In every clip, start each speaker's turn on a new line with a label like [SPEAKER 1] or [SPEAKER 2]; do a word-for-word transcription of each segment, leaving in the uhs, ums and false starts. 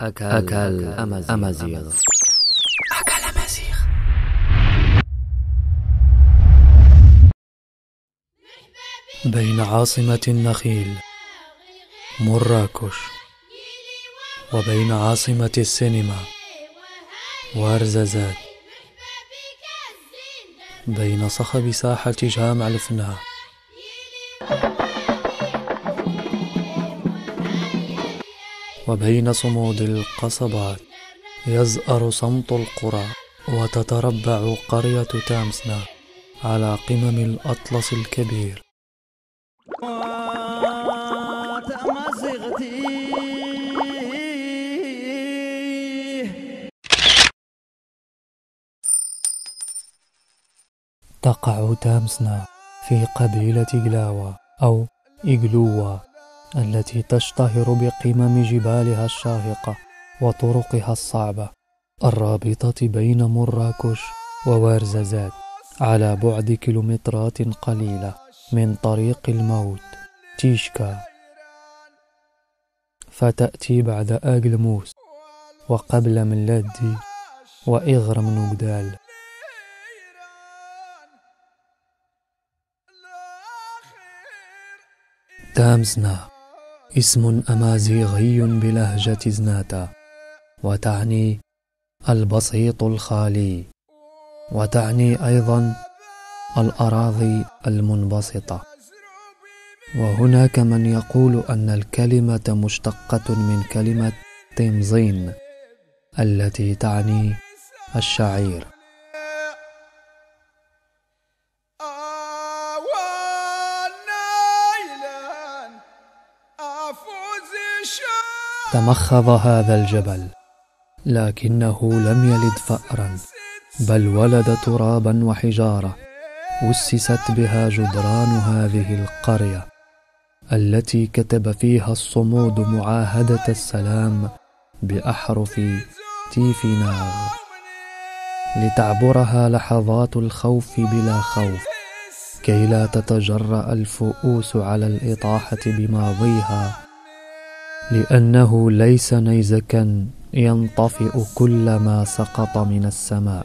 [SPEAKER 1] أكل, أكل أمازيغ, أمازيغ. أكل أمازيغ.
[SPEAKER 2] بين عاصمة النخيل مراكش وبين عاصمة السينما وارزازات، بين صخب ساحة جامع الفناء وبين صمود القصبات، يزأر صمت القرى وتتربع قرية تامسنا على قمم الأطلس الكبير. تقع تامسنا في قبيلة إغلاوة أو إغلوة التي تشتهر بقمم جبالها الشاهقة وطرقها الصعبة الرابطة بين مراكش ووارزازات على بعد كيلومترات قليلة من طريق الموت تيشكا، فتأتي بعد آغلموس وقبل ملادي وإغرم نوغدال. تامسنا اسم أمازيغي بلهجة زناتا، وتعني البسيط الخالي، وتعني أيضا الأراضي المنبسطة. وهناك من يقول أن الكلمة مشتقة من كلمة تيمزين التي تعني الشعير. تمخض هذا الجبل لكنه لم يلد فأرا، بل ولد ترابا وحجارة أسست بها جدران هذه القرية التي كتب فيها الصمود معاهدة السلام بأحرف تيفيناغ لتعبرها لحظات الخوف بلا خوف، كي لا تتجرأ الفؤوس على الإطاحة بماضيها، لأنه ليس نيزكا ينطفئ كلما سقط من السماء.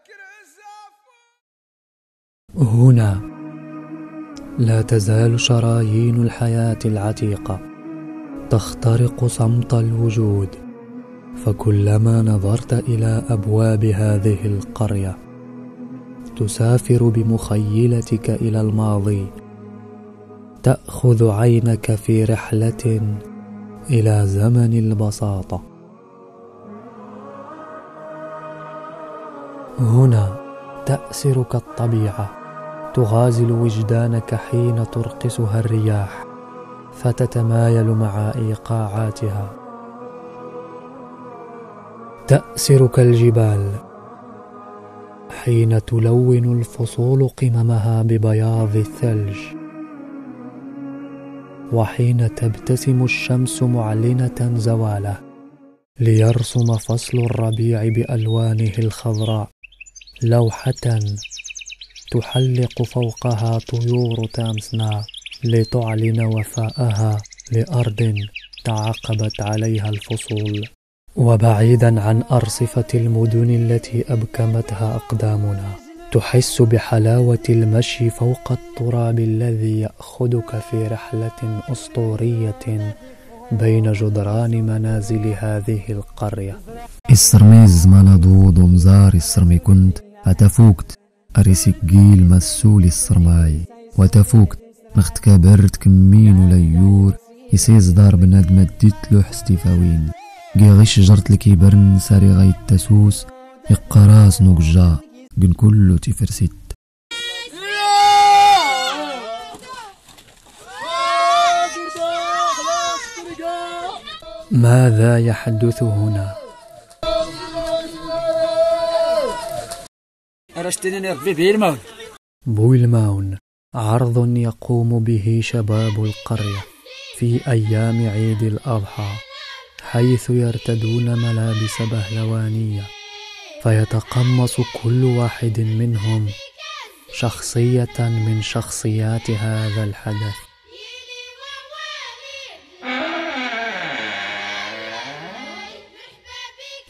[SPEAKER 2] هنا لا تزال شرايين الحياة العتيقة تخترق صمت الوجود، فكلما نظرت إلى أبواب هذه القرية تسافر بمخيلتك إلى الماضي، تأخذ عينك في رحلة إلى زمن البساطة. هنا تأسرك الطبيعة، تغازل وجدانك حين ترقصها الرياح فتتمايل مع إيقاعاتها. تأسرك الجبال حين تلون الفصول قممها ببياض الثلج، وحين تبتسم الشمس معلنة زواله ليرسم فصل الربيع بألوانه الخضراء لوحة تحلق فوقها طيور تامسنا لتعلن وفاءها لأرض تعاقبت عليها الفصول. وبعيدا عن أرصفة المدن التي أبكمتها أقدامنا، تحس بحلاوة المشي فوق التراب الذي يأخذك في رحلة أسطورية بين جدران منازل هذه القرية.
[SPEAKER 3] السرميز مالدود ومزار السرمي كنت أتفوكت أريسيكيل مسول السرماي، وتفوكت نخت كبرت كمين وليور يسيز دار بنادم ديت لوح ستيفاوين جي غش شجرت الكيبرن ساري غايت تسوس يقراس نوجا جن كله تفرسيت.
[SPEAKER 2] ماذا يحدث هنا؟ بويلماون عرض يقوم به شباب القرية في أيام عيد الأضحى، حيث يرتدون ملابس بهلوانية، فيتقمص كل واحد منهم شخصية من شخصيات هذا الحدث.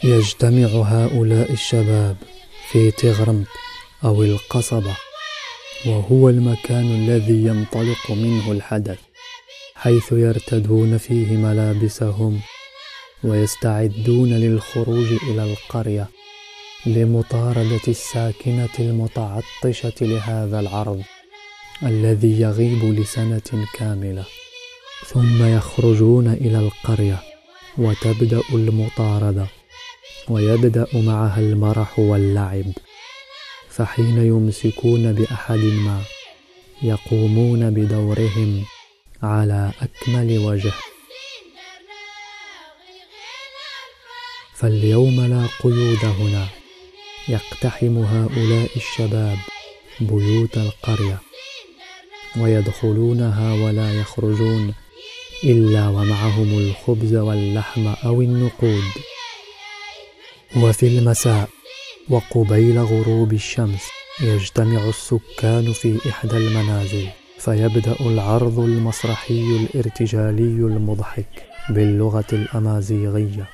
[SPEAKER 2] يجتمع هؤلاء الشباب في تغرمط أو القصبة، وهو المكان الذي ينطلق منه الحدث، حيث يرتدون فيه ملابسهم ويستعدون للخروج إلى القرية لمطاردة الساكنة المتعطشة لهذا العرض الذي يغيب لسنة كاملة. ثم يخرجون إلى القرية وتبدأ المطاردة، ويبدأ معها المرح واللعب. فحين يمسكون بأحد ما يقومون بدورهم على أكمل وجه. فاليوم لا قيود هنا، يقتحم هؤلاء الشباب بيوت القرية ويدخلونها ولا يخرجون إلا ومعهم الخبز واللحم أو النقود. وفي المساء وقبيل غروب الشمس يجتمع السكان في إحدى المنازل، فيبدأ العرض المسرحي الارتجالي المضحك باللغة الأمازيغية.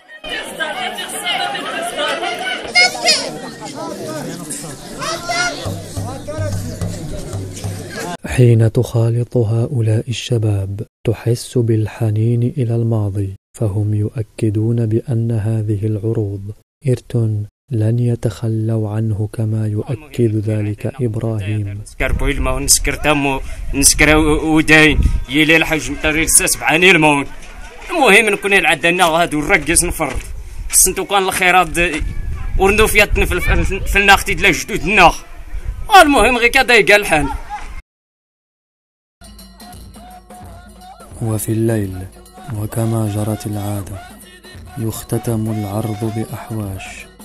[SPEAKER 2] حين تخالط هؤلاء الشباب تحس بالحنين إلى الماضي، فهم يؤكدون بأن هذه العروض إرث لن يتخلوا عنه كما يؤكد ذلك إبراهيم.
[SPEAKER 4] نسكر بويلما ونسكر تامو نسكر وداين يلي الحاج مطريق سبعاني المون. المهم نكون العدنا هادو نرقص نفرض سنتو كان الخيرات ورندو فياتنا في الناختي ديال جدودنا. المهم غير كدا يقال الحال.
[SPEAKER 2] وفي الليل وكما جرت العادة يختتم العرض بأحواش.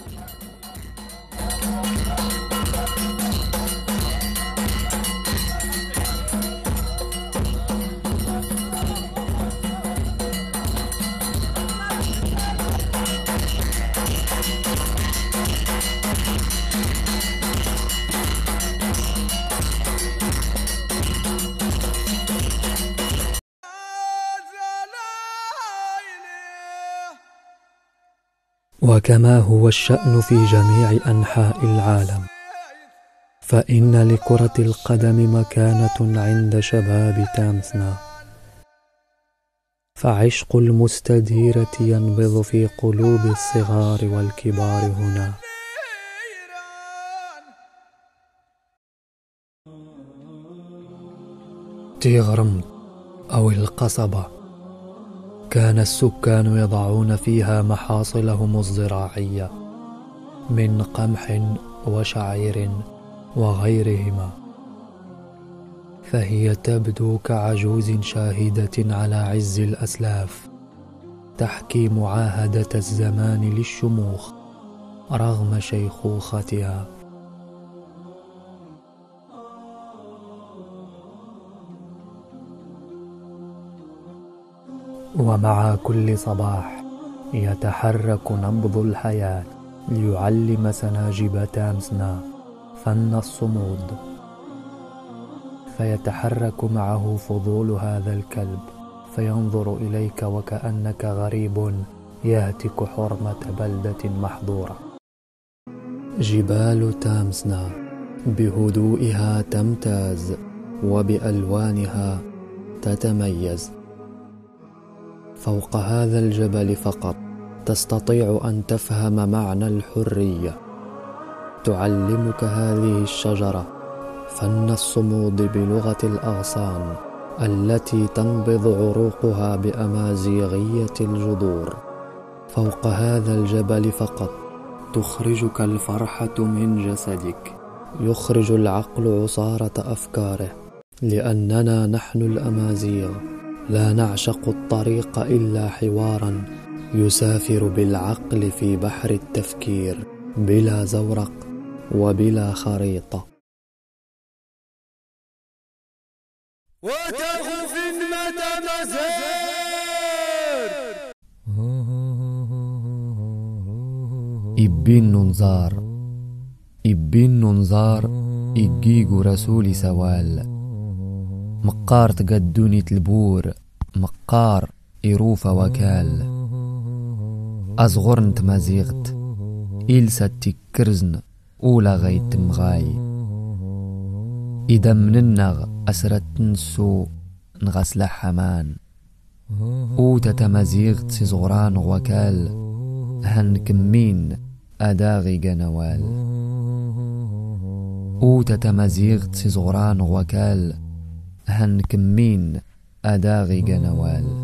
[SPEAKER 2] وكما هو الشأن في جميع أنحاء العالم، فإن لكرة القدم مكانة عند شباب تامسنا، فعشق المستديرة ينبض في قلوب الصغار والكبار هنا. تغرمط أو القصبة كان السكان يضعون فيها محاصلهم الزراعية من قمح وشعير وغيرهما، فهي تبدو كعجوز شاهدة على عز الأسلاف تحكي معاهدة الزمان للشموخ رغم شيخوختها. ومع كل صباح يتحرك نبض الحياة ليعلم سناجب تامسنا فن الصمود، فيتحرك معه فضول هذا الكلب فينظر إليك وكأنك غريب يهتك حرمة بلدة محظورة. جبال تامسنا بهدوئها تمتاز وبألوانها تتميز. فوق هذا الجبل فقط تستطيع أن تفهم معنى الحرية. تعلمك هذه الشجرة فن الصمود بلغة الأغصان التي تنبض عروقها بأمازيغية الجذور. فوق هذا الجبل فقط تخرجك الفرحة من جسدك، يخرج العقل عصارة أفكاره، لأننا نحن الأمازيغ لا نعشق الطريق إلا حوارا يسافر بالعقل في بحر التفكير بلا زورق وبلا خريطة.
[SPEAKER 3] إبين ننزار إبين ننزار إجيجو رسول سوال مقار تقدوني تلبور مقار إروف وكال أصغرنت مزيغت إلسا تكرزن أولا غيت مغاي إذا من النغ أسرت نسو نغسل حمان أو تتمزيغ تزغران وكال هن كمين أداغي جنوال أو تتمزيغ تزغران وكال هن كمين أداغي جنوال